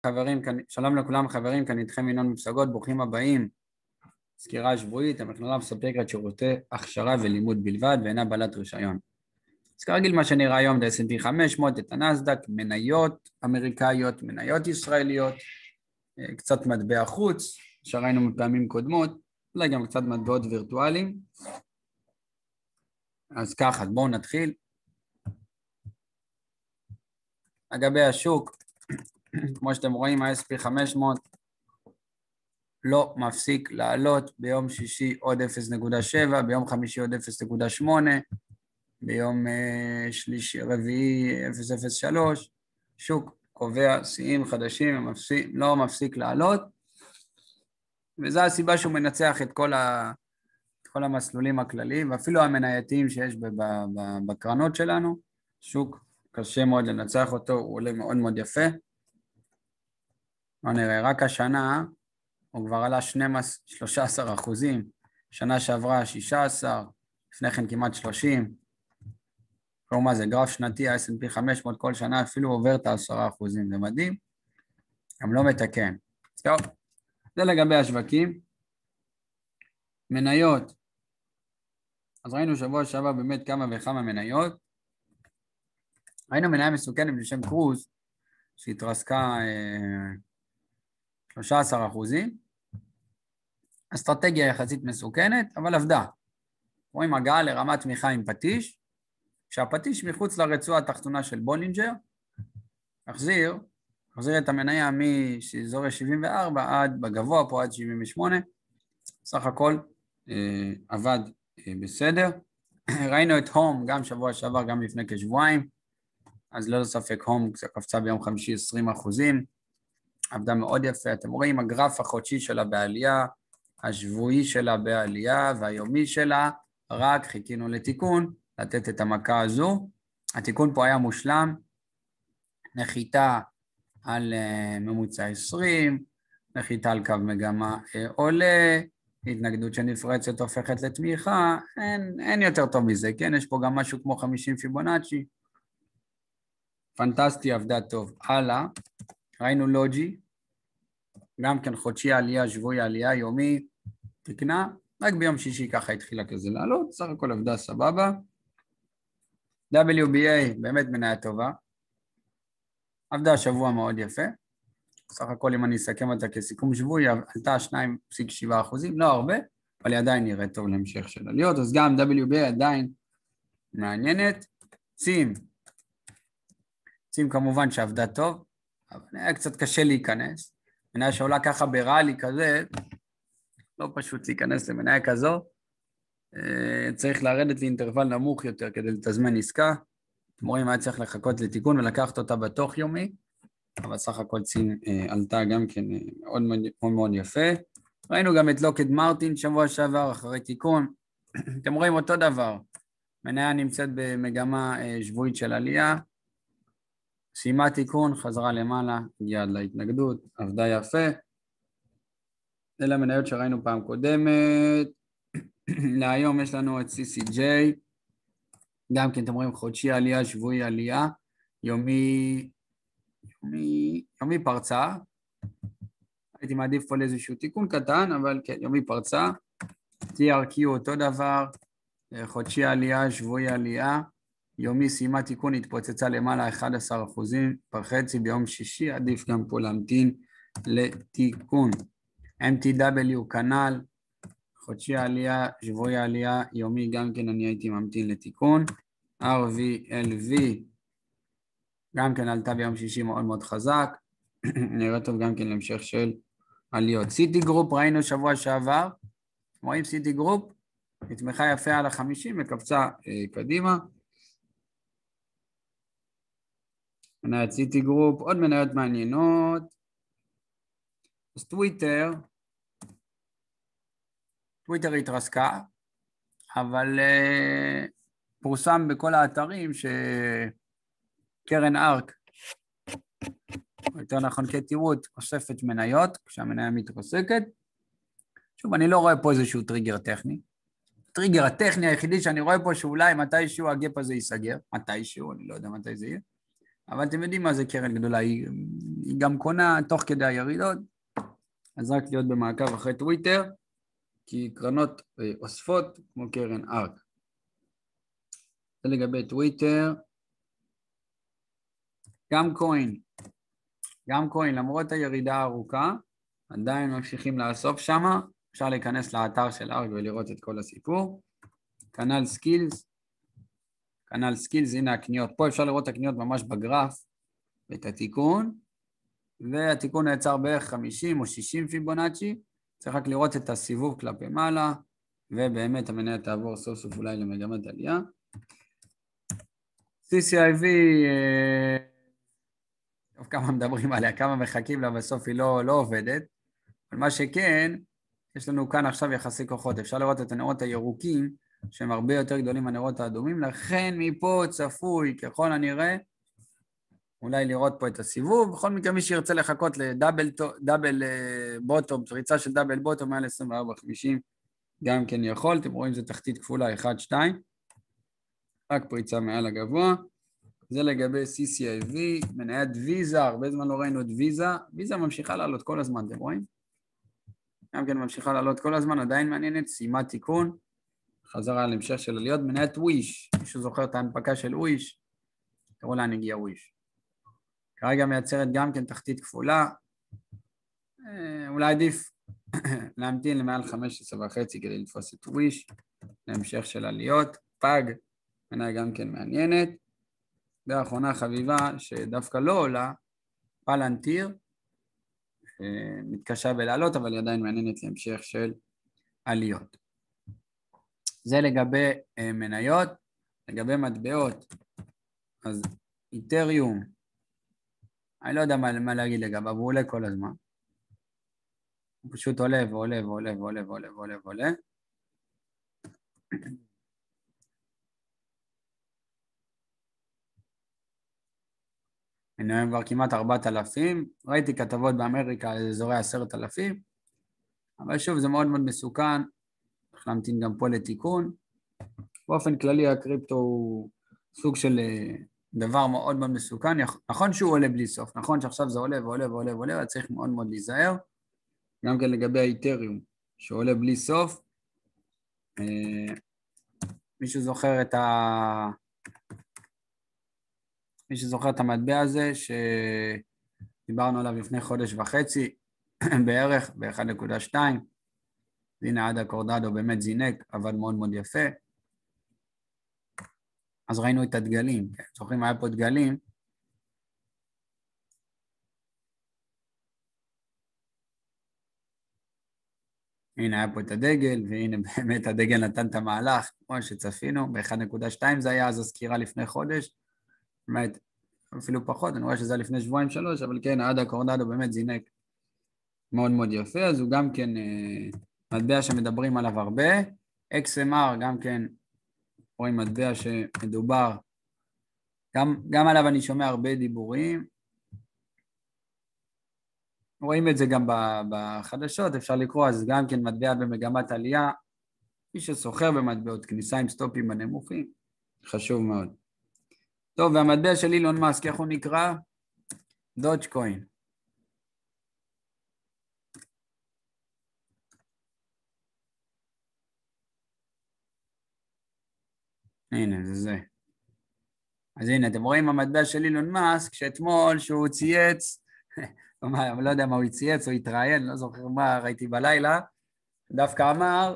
חברים, שלום לכולם חברים, כאן איתכם ינון בפסגות, ברוכים הבאים. סקירה שבועית, המכללה מספקת שירותי הכשרה ולימוד בלבד ואינה בעלת רישיון. אז כרגיל מה שנראה היום זה S&P 500, את הנסדק, מניות אמריקאיות, מניות ישראליות, קצת מטבע חוץ, שראינו מפעמים קודמות, אולי גם קצת מטבעות וירטואליים. אז ככה, בואו נתחיל. לגבי השוק, כמו שאתם רואים, ה-S&P 500 לא מפסיק לעלות, ביום שישי עוד 0.7, ביום חמישי עוד 0.8, ביום רביעי 0.03, שוק קובע שיאים חדשים, לא מפסיק לעלות, וזו הסיבה שהוא מנצח את כל המסלולים הכלליים, ואפילו המנייתיים שיש בקרנות שלנו, שוק קשה מאוד לנצח אותו, הוא עולה מאוד מאוד יפה. בוא נראה, רק השנה הוא כבר עלה 13%, שנה שעברה 16%, לפני כן כמעט 30%. כלומר, זה גרף שנתי, ה-S&P 500 כל שנה אפילו עובר את ה10%, זה מדהים, גם לא מתקן. טוב, זה לגבי השווקים. מניות, אז ראינו שבוע שעבר באמת כמה וכמה מניות. ראינו מניה מסוכנת בשם קרוז, שהתרסקה 13%. אסטרטגיה יחסית מסוכנת, אבל עבדה. רואים הגעה לרמת תמיכה עם פטיש, כשהפטיש מחוץ לרצועה התחתונה של בולינג'ר, החזיר את המניה מאזור 74 עד בגבוה פה עד 78, סך הכל עבד בסדר. ראינו את הום גם שבוע שעבר, גם לפני כשבועיים, אז לא ספק הום קפצה ביום חמישי 20%, עבדה מאוד יפה. אתם רואים הגרף החודשי שלה בעלייה, השבועי שלה בעלייה והיומי שלה, רק חיכינו לתיקון, לתת את המכה הזו. התיקון פה היה מושלם, נחיתה על ממוצע 20, נחיתה על קו מגמה עולה, התנגדות שנפרצת הופכת לתמיכה, אין יותר טוב מזה, כן? יש פה גם משהו כמו 50 פיבונצ'י, פנטסטי, עבדה טוב. הלאה, ראינו לוג'י, גם כן חודשי עלייה, שבועי עלייה, יומי, תקנה, רק ביום שישי ככה התחילה כזה לעלות, סך הכל עבדה סבבה. WBA באמת מניה טובה, עבדה שבוע מאוד יפה, סך הכל אם אני אסכם אותה כסיכום שבועי, עלתה 2.7%, לא הרבה, אבל היא עדיין נראית טוב להמשך של עליות, אז גם WBA עדיין מעניינת. צים כמובן שעבדה טוב, אבל היה קצת קשה להיכנס, מניה שעולה ככה בראלי כזה, לא פשוט להיכנס למניה כזו, צריך לרדת לאינטרוול נמוך יותר כדי לתזמן עסקה, אתם רואים היה צריך לחכות לתיקון ולקחת אותה בתוך יומי, אבל סך הכל צין עלתה גם כן מאוד מאוד, מאוד יפה. ראינו גם את לוקהיד מרטין שבוע שעבר אחרי תיקון, אתם רואים אותו דבר, מניה נמצאת במגמה שבועית של עלייה, סיימה תיקון, חזרה למעלה, הגיעה עד להתנגדות, עבדה יפה. אלה המניות שראינו פעם קודמת. להיום יש לנו את CCJ, גם כן אתם רואים חודשי עלייה, שבועי עלייה, יומי פרצה. הייתי מעדיף פה לאיזשהו תיקון קטן, אבל כן, יומי פרצה. TRQ אותו דבר, חודשי עלייה, שבועי עלייה, יומי סיימה תיקון, התפוצצה למעלה 11.5% ביום שישי, עדיף גם פה להמתין לתיקון. MTW כנ"ל, חודשי עלייה, שבועי עלייה, יומי גם כן אני הייתי ממתין לתיקון. RVLV גם כן עלתה ביום שישי מאוד מאוד חזק, נראה טוב גם כן להמשך של עליות. סיטי גרופ ראינו שבוע שעבר, רואים סיטי גרופ, התמכה יפה על ה-50 וקפצה קדימה. מניית סיטי גרופ, עוד מניות מעניינות. אז טוויטר התרסקה, אבל פורסם בכל האתרים שקרן ארק, או יותר נכון קטי ווד, אוספת מניות כשהמניה מתרסקת. שוב, אני לא רואה פה איזשהו טריגר טכני. הטריגר הטכני היחידי שאני רואה פה שאולי מתישהו הגאפ הזה ייסגר, מתישהו, אני לא יודע מתי זה יהיה, אבל אתם יודעים מה זה קרן גדולה, היא היא גם קונה תוך כדי הירידות, אז רק להיות במעקב אחרי טוויטר, כי קרנות אוספות כמו קרן ארק. זה לגבי טוויטר. גם קוין, למרות הירידה הארוכה, עדיין ממשיכים לאסוף שם, אפשר להיכנס לאתר של ארק ולראות את כל הסיפור. כנ"ל סקילס, הנה הקניות, פה אפשר לראות את הקניות ממש בגרף, ואת התיקון, והתיקון נעצר בערך 50 או 60 פיבונצ'י, צריך רק לראות את הסיבוב כלפי מעלה, ובאמת המניה תעבור סוף סוף אולי למגמת עלייה. CCIV, טוב כמה מדברים עליה, כמה מחכים לה, בסוף היא לא עובדת, אבל מה שכן, יש לנו כאן עכשיו יחסי כוחות, אפשר לראות את הנרות הירוקים, שהם הרבה יותר גדולים מהנרות האדומים, לכן מפה צפוי, ככל הנראה, אולי לראות פה את הסיבוב, בכל מקרה מי שירצה לחכות לדאבל בוטום, פריצה של דאבל בוטום מעל 24.50, גם כן יכול, אתם רואים זה תחתית כפולה 1-2, רק פריצה מעל הגבוה, זה לגבי CCIV, מניית ויזה, הרבה זמן לא ראינו את ויזה ממשיכה לעלות כל הזמן, אתם רואים? גם כן ממשיכה לעלות כל הזמן, עדיין מעניינת, סיימה תיקון, חזרה על המשך של עליות, מניית וויש, מישהו זוכר את ההנפקה של וויש, תראו לאן הגיע וויש. כרגע מייצרת גם כן תחתית כפולה, אולי עדיף להמתין למעל 15.5 כדי לתפוס את וויש, להמשך של עליות, פג, מניה גם כן מעניינת, והאחרונה חביבה שדווקא לא עולה, פלנטיר, מתקשה בלעלות, אבל היא עדיין מעניינת להמשך של עליות. זה לגבי מניות, לגבי מטבעות, אז איתריום, אני לא יודע מה להגיד לגביו, הוא עולה כל הזמן. הוא פשוט עולה ועולה ועולה ועולה ועולה ועולה ועולה. אני כבר כמעט 4,000, ראיתי כתבות באמריקה על אזורי 10,000, אבל שוב זה מאוד מאוד מסוכן, צריך להמתין גם פה לתיקון. באופן כללי הקריפטו הוא סוג של דבר מאוד מאוד מסוכן, נכון שהוא עולה בלי סוף, נכון שעכשיו זה עולה ועולה ועולה ועולה, אבל צריך מאוד מאוד להיזהר, גם כן לגבי האיתריום, שעולה בלי סוף, מישהו זוכר את המטבע הזה, שדיברנו עליו לפני חודש וחצי, בערך, ב-1.2, הנה עד הקורדדו באמת זינק, עבד מאוד מאוד יפה, אז ראינו את הדגלים, זוכרים היה פה דגלים, הנה היה פה את הדגל, והנה באמת הדגל נתן את המהלך, כמו שצפינו, ב-1.2 זה היה אז הסקירה לפני חודש, באמת, אפילו פחות, אני רואה שזה לפני 2-3 שבועות, אבל כן, עד הקורדדו באמת זינק מאוד מאוד יפה, אז הוא גם כן מטבע שמדברים עליו הרבה, XMR גם כן, רואים מטבע שמדובר, גם עליו אני שומע הרבה דיבורים, רואים את זה גם בחדשות, אפשר לקרוא, אז גם כן מטבע במגמת עלייה, מי שסוחר במטבעות, כניסה עם סטופים בנמוכים, חשוב מאוד. טוב, והמטבע של אילון מאסק, איך הוא נקרא? דודג'קוין. הנה, זה. אז הנה, אתם רואים המטבע של אילון מאסק, שאתמול שהוא צייץ, לא יודע מה הוא צייץ או התראיין, לא זוכר מה ראיתי בלילה, דווקא אמר,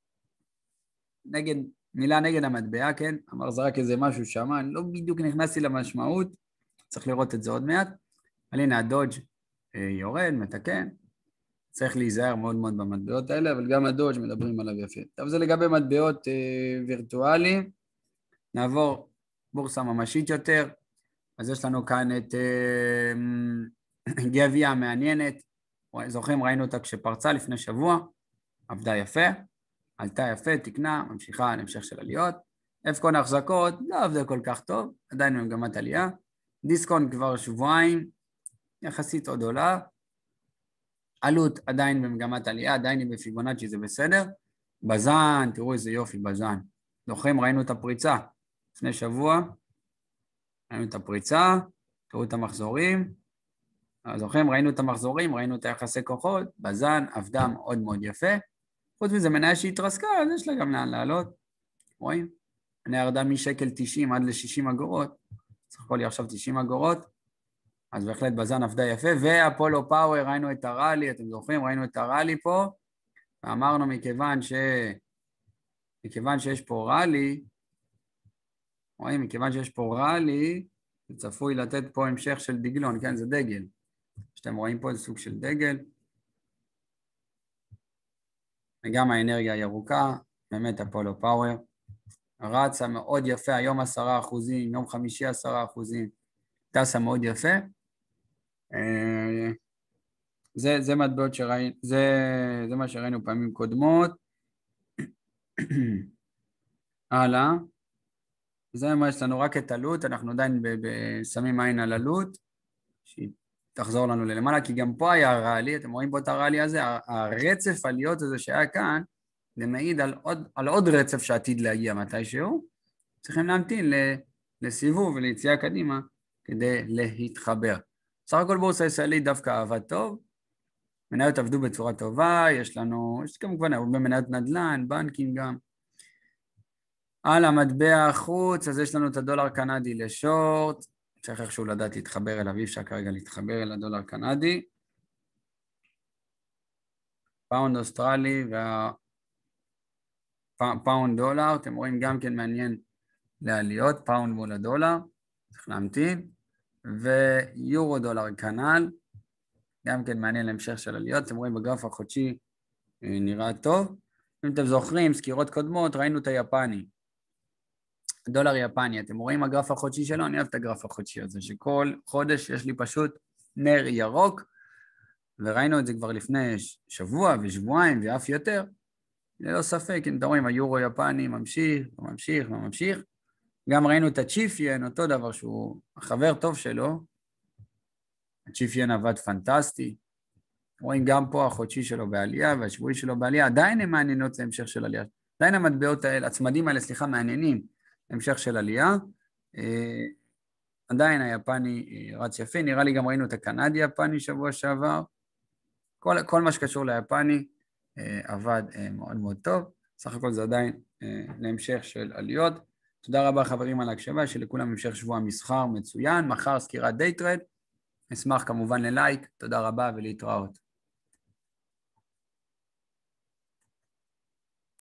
מילה נגד המטבע, כן? אמר זרק איזה משהו שם, אני לא בדיוק נכנסתי למשמעות, צריך לראות את זה עוד מעט, אבל הנה הדודג' יורד, מתקן, צריך להיזהר מאוד מאוד במטבעות האלה, אבל גם הדודג' מדברים עליו יפה. טוב, זה לגבי מטבעות וירטואליים, נעבור בורסה ממשית יותר, אז יש לנו כאן את גביה המעניינת, זוכרים, ראינו אותה כשפרצה לפני שבוע, עבדה יפה, עלתה יפה, תקנה, ממשיכה על המשך של עליות, אפקון החזקות, לא עבדה כל כך טוב, עדיין במגמת עלייה, דיסקונט כבר שבועיים, יחסית עוד עולה, עלות עדיין במגמת עלייה, עדיין היא בפיבונאצ'י, זה בסדר, בזן, תראו איזה יופי בזן, זוכרים, ראינו את הפריצה, לפני שבוע, ראינו את הפריצה, תראו את המחזורים, אז זוכרים, ראינו את המחזורים, ראינו את היחסי כוחות, בזן עבדה מאוד מאוד יפה. חוץ מזה, מניה שהתרסקה, אז יש לה גם לאן לעלות. רואים? מניה ירדה משקל 90 עד ל-60 אגורות. סך הכל היא עכשיו 90 אגורות. אז בהחלט בזן עבדה יפה. ואפולו פאוור, ראינו את הראלי, אתם זוכרים? ראינו את הראלי פה. ואמרנו מכיוון שיש פה ראלי, רואים? מכיוון שיש פה ראלי, זה צפוי לתת פה המשך של דגלון, כן? זה דגל. שאתם רואים פה, זה סוג של דגל. וגם האנרגיה הירוקה, באמת אפולו פאוור. רצה מאוד יפה, היום 10%, יום חמישי 10%. טסה מאוד יפה. זה מטבעות שראינו, זה מה שראינו פעמים קודמות. הלאה. זה מה יש לנו רק את עלות, אנחנו עדיין שמים עין על עלות, שהיא תחזור לנו ללמעלה, כי גם פה היה רעלי, אתם רואים פה את הרעלי הזה, הרצף עליות הזה שהיה כאן, זה מעיד על עוד רצף שעתיד להגיע מתישהו, צריכים להמתין לסיבוב וליציאה קדימה כדי להתחבר. סך הכל בורסה הישראלית דווקא עבד טוב, מניות עבדו בצורה טובה, יש כמובן הרבה מניות נדל"ן, בנקים גם. על המטבע החוץ, אז יש לנו את הדולר קנדי לשורט, צריך איכשהו לדעת להתחבר אליו, אי אפשר כרגע להתחבר אל הדולר קנדי. פאונד אוסטרלי והפאונד דולר, אתם רואים גם כן מעניין לעליות, פאונד מול הדולר, צריך להמתין, ויורו דולר כנ"ל, גם כן מעניין להמשך של עליות, אתם רואים בגרף החודשי נראה טוב. אם אתם זוכרים, סקירות קודמות, ראינו את היפני. דולר יפני, אתם רואים הגרף החודשי שלו? אני אוהב את הגרף החודשי הזה, שכל חודש יש לי פשוט נר ירוק, וראינו את זה כבר לפני שבוע ושבועיים ואף יותר. ללא ספק, אם אתם רואים, היורו יפני ממשיך וממשיך וממשיך. גם ראינו את הצ'יפיין, אותו דבר שהוא החבר טוב שלו. הצ'יפיין עבד פנטסטי. רואים גם פה החודשי שלו בעלייה והשבועי שלו בעלייה. עדיין הם מעניינות להמשך של עלייה. עדיין המטבעות האלה, הצמדים האלה, מעניינים להמשך של עלייה. עדיין היפני רץ יפה. נראה לי גם ראינו את הקנדי יפני שבוע שעבר. כל מה שקשור ליפני עבד מאוד מאוד טוב. סך הכל זה עדיין להמשך של עליות. תודה רבה חברים על ההקשבה, שלכולם המשך שבוע מסחר מצוין. מחר סקירת דייטרייד. אשמח כמובן ללייק. תודה רבה ולהתראות.